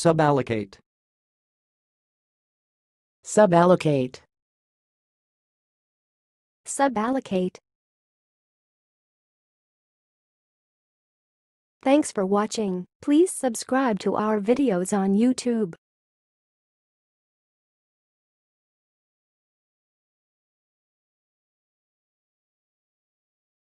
Suballocate. Suballocate. Suballocate. Thanks for watching. Please subscribe to our videos on YouTube.